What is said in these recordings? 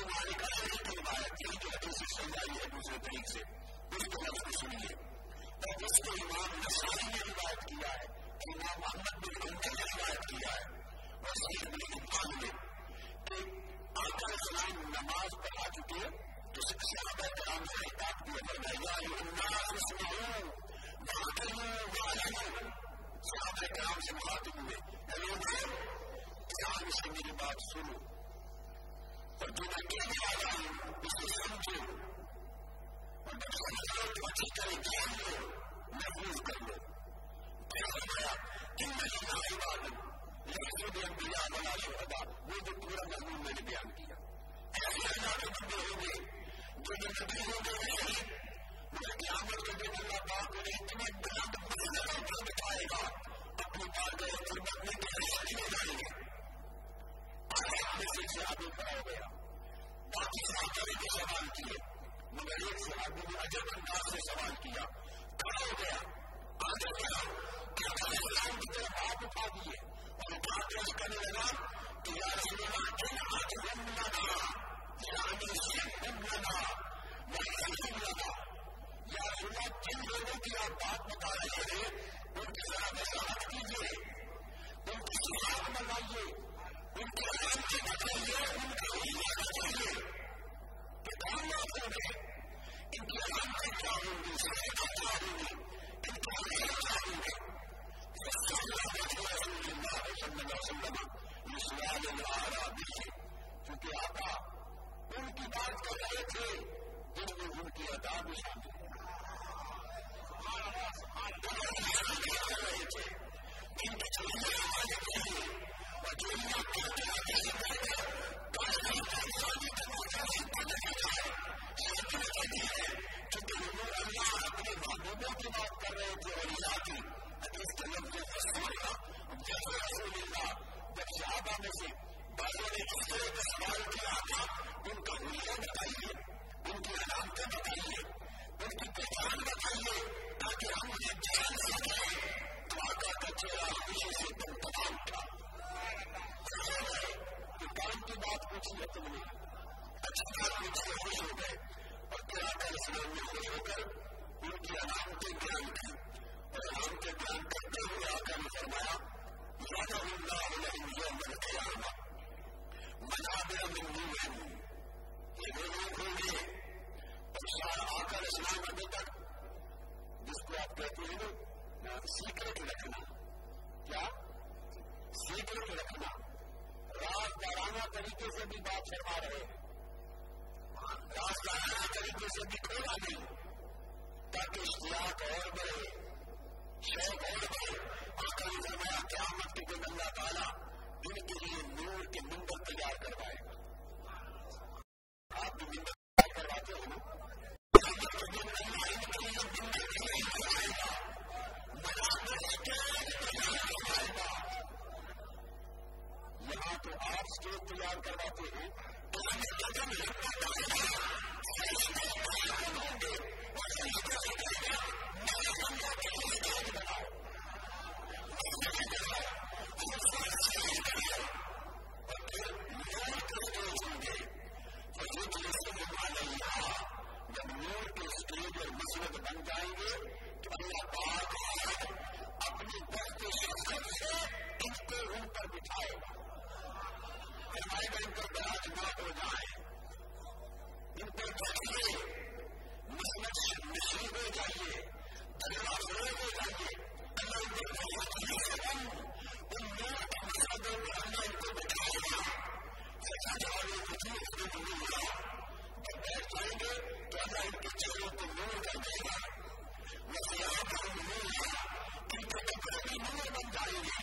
مالک کی روایت یہی جو حدیث چل رہی ہے دوسرے طریق سے اس کو لفظ کو سنیے اور اس کو امام نسائی نے روایت کیا ہے امام محمد بن حنبل نے روایت کیا ہے اور صحیح ابن حبان نے کہ آقا اسلام نماز پڑھا چکے تو صحابہ کرام سے خطاب کیا فرمایا یا الناس اسمعوا واعقلوا واعلموا صحابہ کرام سے مخاطب ہوئے اے لوگوں دھیان سے میری بات سنو اور جو میں کہنے والا ہوں اسے سمجھو اور جب سمجھو تو اچھی طرح جان لو محفوظ کر لو کیا فرمایا ان للہ عباد لیسوا بانبیاء ولا شہداء وہ جو پورا مضمون میں نے بیان کیا ایسے اللہ کے بندے ہوں گے جو نبی ہوں گے شہید مگر قیامت کے دن اللہ پاک انہیں اتنے بلند منزلوں پر بٹھائے گا اپنی بارگاہ قربت میں کہ چلے جائیں گے میں سے صحابی کھڑا ہو گیا باقی صحابہ نے بھی سوال کیے مگر ایک صحابی نے عجب انداز سے سوال کیا کھڑا ہو گیا آگے بڑھا آقا اسلام کی طرف ہاتھ اٹھا دیے اور اٹھا کے اس کرنے لگا کہ یا رسول اللہ ان عجبن لنا یعنی سنن لنا وحسن لنا یا رسول اللہ جن لوگوں کی آپ بات بتا رہے ہیں ان کی ذرا وضاحت کیجیے ان کی صفات بتائیے ان کے نام سے بتائیے ان کا علم بتائیے کہ کون لوگ ہوں گے ان کی علامتیں کیا ہوں گی صفتیں کیا ہوں گی ان کے علم کیا ہوں گے رسول اللہ صلی اللہ علیہ وسلم سوال الاعرابی سے کیونکہ آقا ان کی بات کر رہے تھے جن میں ان کی ادا بھی شامل ہے کر رہے تھے جن کے چلنے والے تھے اور جو اللہ کے آگے سے بڑھ کر کافی انسانی تماشائی بدلے جائے شامل کرتی ہے کیونکہ حضور اللہ اپنے محبوبوں کی بات کر رہے تھے اور اللہ کی حدیث کے لفظ رسولہ جیسے رسول اللہ جب صحابہ میں سے بعضوں نے اس طرح کا سوال کیا تھا ان کا حلیہ بتائیے ان کی علامتیں بتائیے ان کی پہچان بتائیے تاکہ ہم انہیں جان سکیں تو آقا کا چہرہ خوشی سے تم تمام تھا کام کی بات پوچھی ہے تم نے اچھی بات پوچھی خوش ہو گئے اور پھر آقا اسلام نے خوش ہو کر ان کی علامتیں بیان کی اور علامتیں بیان کرتے ہوئے آقا نے فرمایا وعد اللہ لهم یوم القیامہ منابر من نور یہ وہ لوگ ہوں گے اور سارا آقا اسلام ابھی تک جس کو آپ کہتے ہیں نا سیکرٹ رکھنا کیا سیکرٹ رکھنا رازدارانہ طریقے سے بھی بات فرما رہے ہیں رازدارانہ طریقے سے بھی کھولا نہیں تاکہ اشتیاق اور بڑھے شوق اور بڑھے آقا نے فرمایا قیامت کے دن اللہ تعالیٰ ان کے لیے نور کے منبر تیار کروائے گا آپ بھی منبر تیار کرواتے ہو نا قیامت کے دن اللہ ان کے لیے منبر تیار کروائے گا منابر اسٹیج تیار کروائے گا یہاں تو آپ اسٹیج تیار کرواتے ہیں قیامت کے دن اللہ تعالیٰ ہوں گے اور صحابہ سے کہے گا میرے بندوں کے لیے اسٹیج بناؤ اور پھر نور کے اسٹیج ہوں گے جب نور کے اسٹیج اور مسجد بن جائیں گے تو اللہ پاک اپنی دست شفقت سے ان کو ان پر بٹھائے گا فرمائے گا ان پر براج نہ ہو جائیں ان پر بیٹھیے مسجد نشین ہو جائیے دروازے ہو جائیے اللہ ان پر ان نور کے مسجدوں میں اللہ ان کو بٹھائے گا سچا جوابے وجود میں ملا جب بیٹھ جائیں گے تو اللہ ان کے چہروں کو نور کر دے گا وسیعتهم نورا ان کے کپڑے بھی نور بن جائیں گے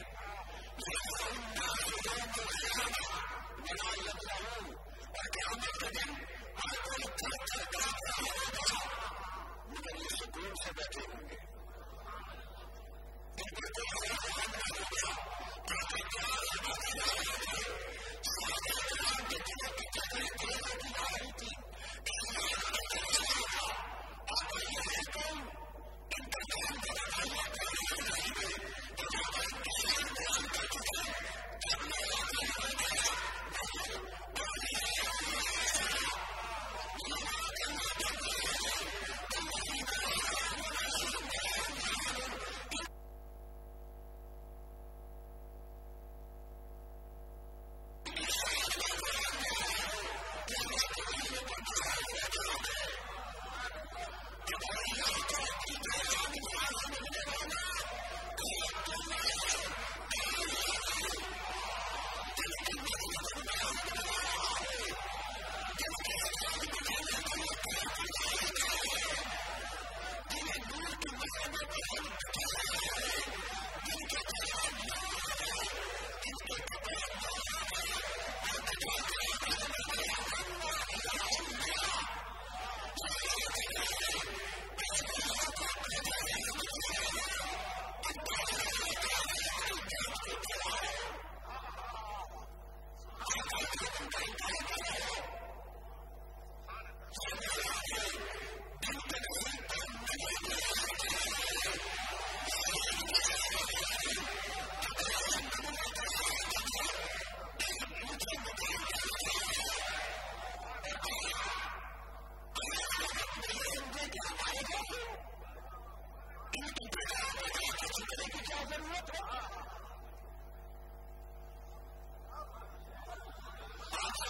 ولا يظلمون اور قیامت کے دن ہر کوئی تھک کر کانپ رہا ہوگا مگر یہ سکون سے بیٹھے ہوں گے ان پر کوئی حملہ ہوگا تاکہ کیا عبادت آ رہے تھے صحابہ کرام کے دلوں کی جگہیں دلوں کی آ رہی تھی اس لیے ہمیں چلنا ہوگا آقا یہ ہے کون ان کا نام بتایا کرنے نہیں گئے اور آقا ان کے نام بیان کر چکے جب میں آقا نے بتایا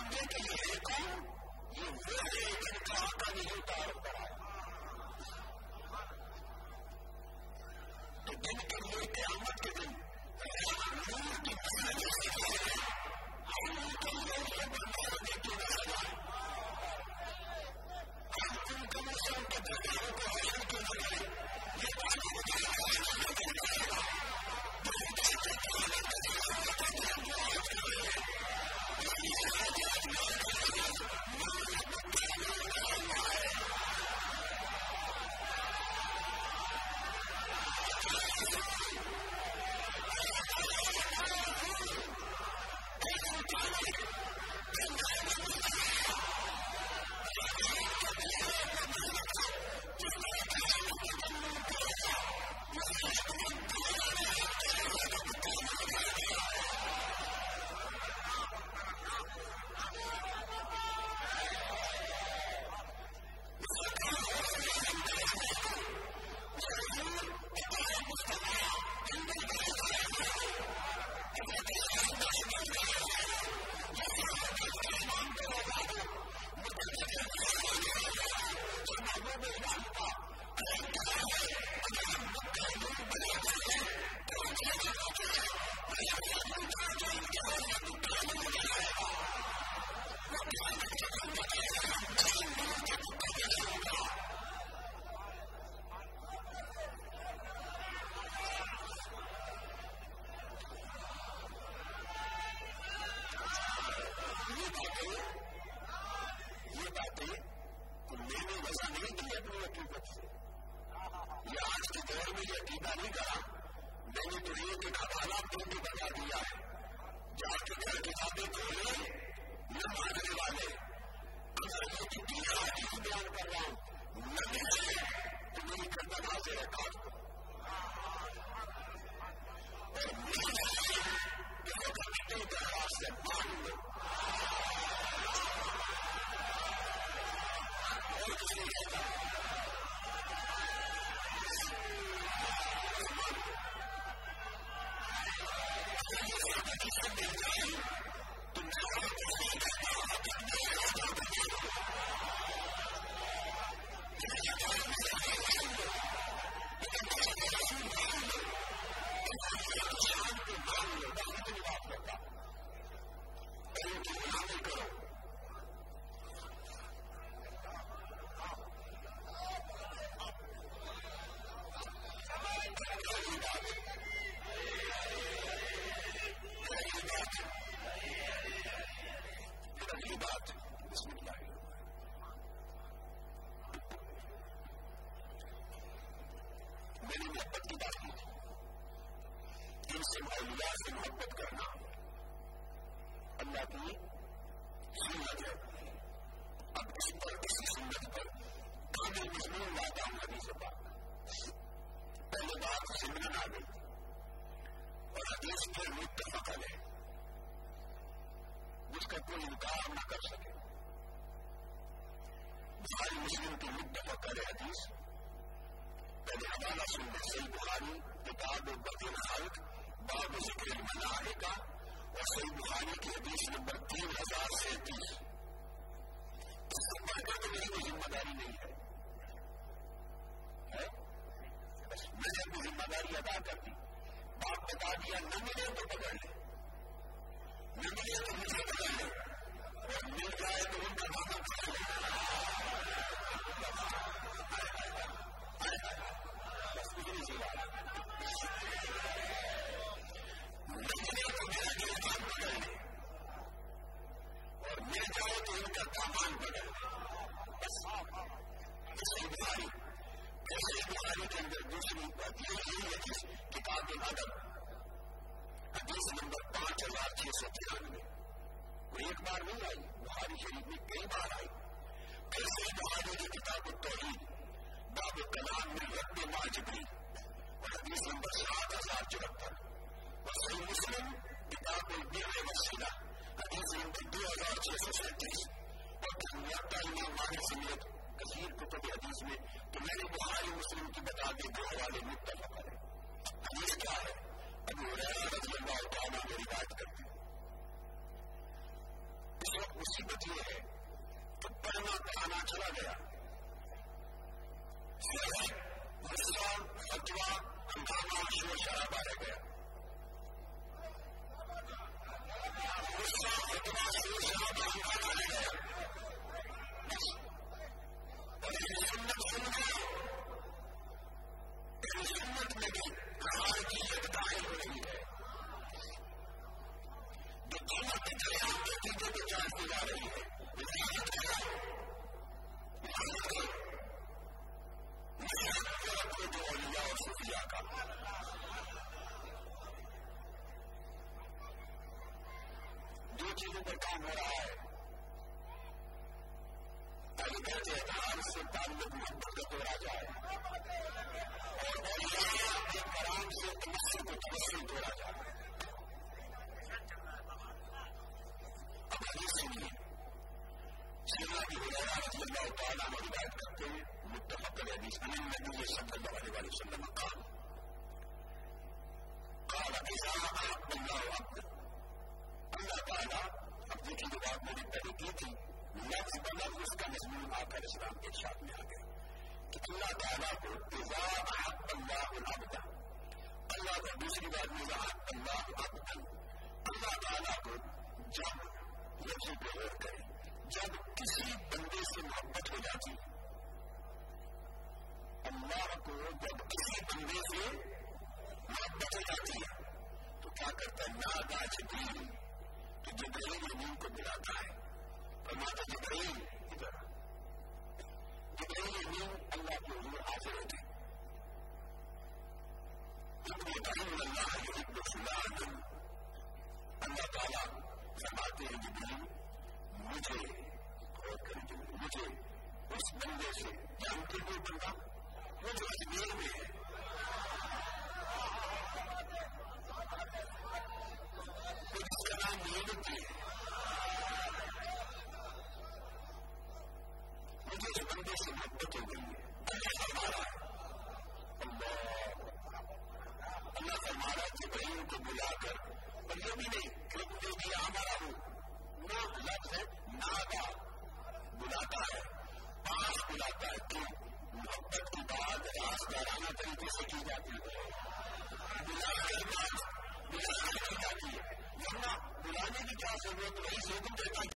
سمجھے کہ یہ کون؟ یہ وہ ہے جن کا آقا نہیں اتار پڑا تو جن کے لیے قیامت کے دن نور کی مسئلے سکھائے ہیں ہم ان کے لیے یہ بنانے کی نظر آئے ہم ان کے مسلم کے درجوں کو حاصل کی نظر آئے یہ بات سے محبت کرنا اللہ کی سنت ہے. اب اس پر کسی سنت پر کامل مضمون لاتا ہوں حدیث پاک. پہلے بات سمرن آ گئی اور حدیث پر متفق ہے جس کا کوئی انکار نہ کر سکے. بخاری مسلم کی متفق ہے حدیث. پہلے حوالہ سننا صحیح بخاری کتاب بدر خلق باب ذکر الملائکہ اور صحیح بخاری کی حدیث نمبر 3037. اس سے پڑھ کر تو میری کوئی ذمہ داری نہیں ہے. بس میں نے اپنی ذمہ داری ادا کر دی. باپ بتا دیا نہ ملے تو پکڑ لے, نہ ملے تو مجھے پکڑ لے, اور مل جائے تو ان کا نام پکڑ لے. بس کچھ نہیں سیکھا. اور مل جائے تو ان کا دامان بدل. بس صحیح بخاری کے اندر دوسری بات یہ ہے کہ کتاب ادب حدیث نمبر 5693 وہ ایک بار نہیں آئی, بخاری شریف میں کئی بار آئی. صحیح بخاری کی کتاب التوحید باب کلام میں رد ماجبی اور حدیث نمبر 7074. اور صحیح مسلم کتاب البر والصلہ حدیث نمبر 2637. اور موطا امام مالک سمیت کثیر کتب حدیث میں تو میں نے بخاری مسلم کی بتا دی دو حوالے متفق ہے. حدیث کیا ہے؟ ابو ہریرہ رضی اللہ تعالیٰ عنہ روایت کرتے ہیں. اس وقت اسی کہانا چلا گیا. غصہ فتوا ہنگامہ شور شرابہ رہ گیا. غصہ فتوا شور شرابہ ہنگامہ رہ گیا. سنت سن گئے. سنت میں بھی کہاں کی یکتائی ہو رہی ہے. جو قومت کے خلاف کے چیزوں کو چاہتی جا رہی ہے. رسالت کرو جو اولیاء اور صوفیاء کا دو چیزوں پر کام ہو رہا ہے. اہل بیت احترام سے تعلق محبت کا توڑا جائے اور اولیاء کرام سے تمسک و توسل توڑا جائے. اب حدیث سنیے. سیدنا ابو ہریرہ رضی اللہ تعالیٰ عنہ روایت کرتے ہیں متفق حدیث عن النبی صلی اللہ علیہ وسلم قال اذا احب اللہ عبدا. اللہ تعالیٰ اب دیکھیں جو بات میں نے پہلے کی تھی لفظ بلفظ اس کا مضمون آ کر اسلام کے ارشاد میں آ گیا کہ اللہ تعالیٰ کو اذا احب اللہ عبدا. اللہ کو دوسری بات میں اذا احب اللہ عبدا. اللہ تعالیٰ کو جب لفظ کو غور کریں جب کسی بندے سے محبت ہو جاتی ہے. اللہ کو جب کسی بندے سے محبت ہو جاتی ہے تو کیا کرتا ہے؟ نادا جبریل. تو جبریل امین کو بلاتا ہے اور ماتا جبریل ادھر. جبریل امین اللہ کے حضور حاضر ہوتے. اللہ یحب فلانا. اللہ تعالیٰ فرماتے ہیں جبریل مجھے اور مجھے اس بندے سے جانتے ہوئے بندہ وہ جو اجمیر میں ہے جس کا نام محمد ہے مجھے اس بندے سے محبت ہو گئی ہے. اللہ فرما رہا ہے اللہ فرما رہا ہے جبریل کو بلا کر اور یہ بھی نہیں کہ مجھے بھی ہمارا ہوں نہ لفظ ہے نادا بلاتا ہے پاس بلاتا ہے. کیوں؟ محبت کی بات رازدارانہ طریقے سے کی جاتی ہے. بلا کر بات بلا کر کی جاتی ہے ورنہ بلانے کی کیا ضرورت. وہی سے